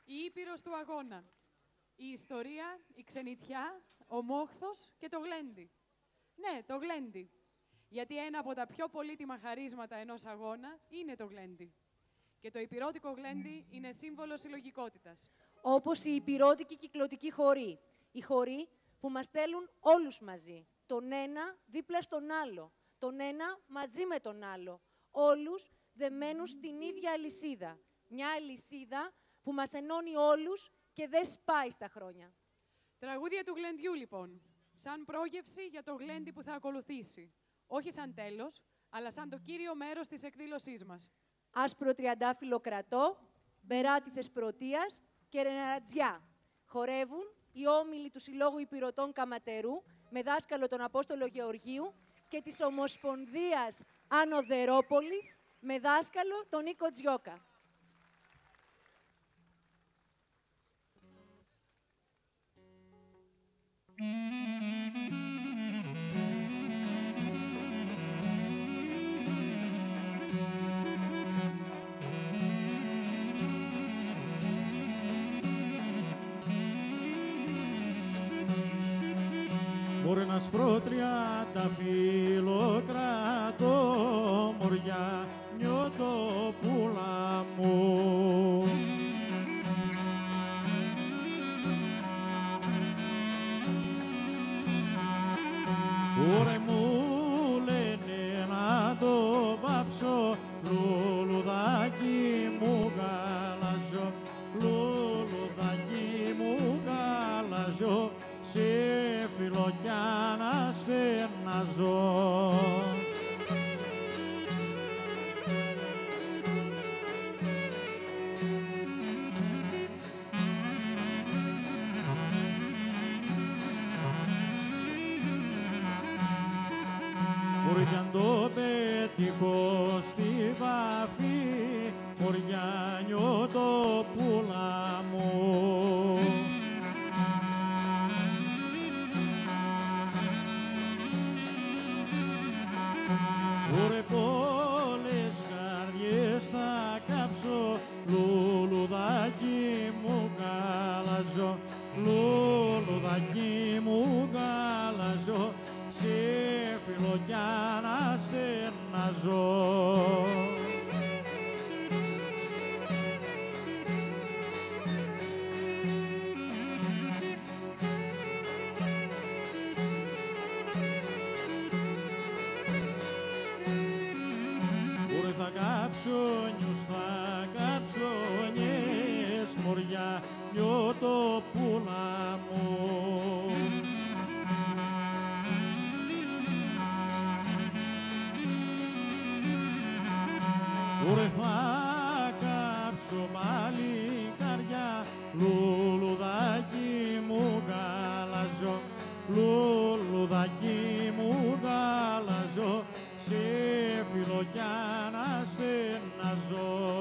Η Ήπειρος του αγώνα. Η ιστορία, η ξενιτιά, ο μόχθος και το γλέντι. Ναι, το γλέντι. Γιατί ένα από τα πιο πολύτιμα χαρίσματα ενός αγώνα είναι το γλέντι. Και το ηπειρώτικο γλέντι είναι σύμβολο συλλογικότητας. Όπως οι ηπειρώτικοι κυκλωτικοί χοροί. Οι χοροί που μας στέλνουν όλους μαζί. Τον ένα δίπλα στον άλλο. Τον ένα μαζί με τον άλλο. Όλους δεμένους στην ίδια αλυσίδα. Μια αλυσίδα που μας ενώνει όλους και δεν σπάει στα χρόνια. Τραγούδια του γλεντιού, λοιπόν. Σαν πρόγευση για το γλέντι που θα ακολουθήσει. Όχι σαν τέλος, αλλά σαν το κύριο μέρος της εκδήλωσής μας. Άσπρο τριαντάφυλλο κρατώ, μπεράτη Θεσπρωτείας και Ρεναρατζιά. Χορεύουν οι όμιλοι του Συλλόγου Ηπειρωτών Καματερού με δάσκαλο τον Απόστολο Γεωργίου και της Ομοσπονδίας Άνω Δερόπολης με δάσκαλο τον Νίκο Τζιόκα. Μπορεί να σπρώ τριανταφύλλο κρατώ, μωριά νιώτω πουλά μου. Ωρε μου λένε να το βάψω, λουλουδάκι μου γαλαζό, λουλουδάκι μου γαλαζό, σε φιλοκιά να στεναζώ. Μπορεί κι αν το πετυχώ στη βαφή, μωριά νιώτω πουλά μου. Ωρε πολλές καρδιές θα κάψω, λουλουδάκι μου γαλαζό, λουλουδάκι μου γαλαζό, σε φιλοκιά να στεναζώ. Θα κάψω νιους, θα κάψω νιες, μωριά νιώτω πουλά μου. Ωρε θα κάψω μαλλικαριά, λουλουδάκι μου γαλαζό, λουλουδάκι μου γαλαζό, σε φιλοκιά να στεναζώ.